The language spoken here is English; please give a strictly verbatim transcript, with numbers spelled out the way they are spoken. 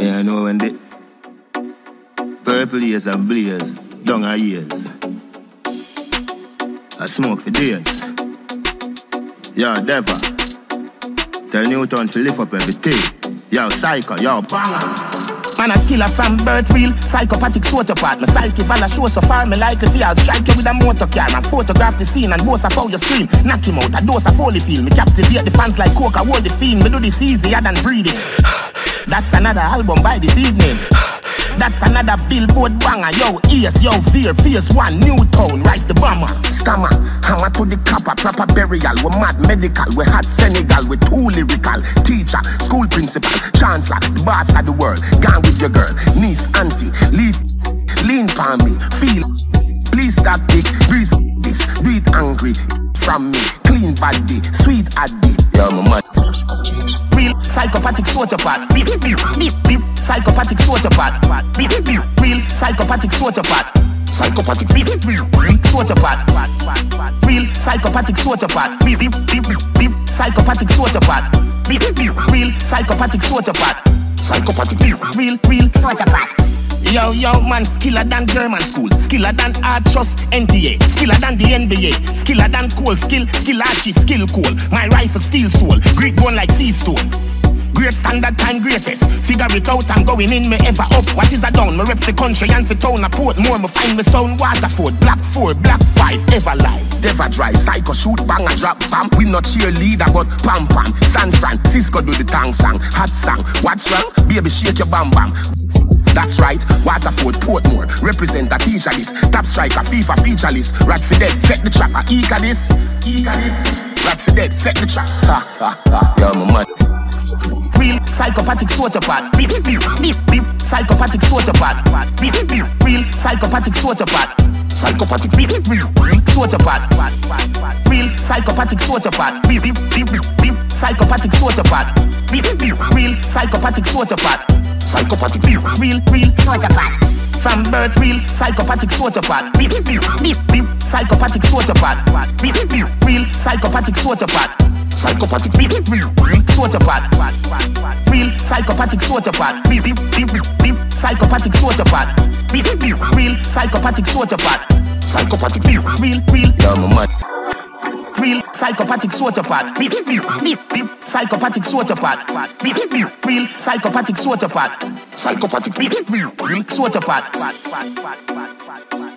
Yeah, I know when the purple ears and blaze down our ears. I smoke for days. Yo, Deva. Tell Newton to lift up everything. Yo, psycho, yo, banger. Man a killer from birth real, psychopathic sociopath. My psyche fall a show so far, me like if I'll strike you with a motor car. Man photograph the scene and boast of how you scream. Knock him out, a dose of holy feel. Me captivate the fans like coke, I hold the fiend. Me do this easier than breathing. That's another album by this evening. That's another billboard banger. Yo, ears, yo, fear, fierce one, new tone, rise the bomber. Scammer, hammer to the copper, proper burial. We mad medical, we had Senegal, we too lyrical. Teacher, school principal, chancellor, the boss of the world. Gone with your girl, niece, auntie, leave, lean for me, feel. Please stop it, breeze this, do it angry. From me, clean body, sweet addy. Yo, my man. Real psychopathic sociopath. Beep, beep, beep, beep. Psychopathic sociopath. Beep, beep, beep. Real psychopathic sociopath. Psychopathic beep, beep, beep. Sociopath. Real psychopathic sociopath. Beep, beep, beep, beep. Psychopathic sociopath. Beep, beep, beep. Real psychopathic sociopath. Psychopathic beep. Real, real sociopath. Yo, yo, man, skiller than German school, skiller than art trust N T A, skiller than the N B A, skiller than coal, skill, skill archie, skill cool. My rifle steel soul, Greek bone like sea stone. Great standard time greatest, figure it out, I'm going in me ever up. What is a down? Me rep the country and for town a port more. Me find me sound Waterford, black four, black five, ever live. Never drive, psycho shoot, bang a drop, bam. We not cheerleader but pam pam. San Francisco do the tang sang, hot song. What's wrong? Baby shake your bam bam. That's right, Waterford, Portmore, represent a teacher list. Top striker, FIFA feature list. Rat for dead, set the trap, eager this, eager this. Rat for dead, set the trap. Ha ha ha. Yo, my man. Real psychopathic sociopath. Beep beep beep beep. Psychopathic sociopath. Beep beep beep. Real psychopathic sociopath. Psychopathic beep beep beep. Sociopath. Real psychopathic sociopath. Beep beep beep beep. Psychopathic sociopath. Beep beep beep. Real psychopathic sociopath. Psychopathic beep. Real real sociopath. From birth, real psychopathic sociopath. Beep beep beep beep beep. Psychopathic sociopath. Beep beep beep. Real psychopathic sociopath. Psychopathic beep beep beep. Sociopath. Real psychopathic sociopath. Beep beep beep beep. Psychopathic sociopath. Beep beep beep. Real psychopathic sociopath. Psychopathic beep. Real real. Yeah, my man. Real psychopathic sociopath. Beep beep beep beep beep. Psychopathic sociopath. Beep beep beep. Real psychopathic sociopath. Psychopathic beep beep beep. Real sociopath.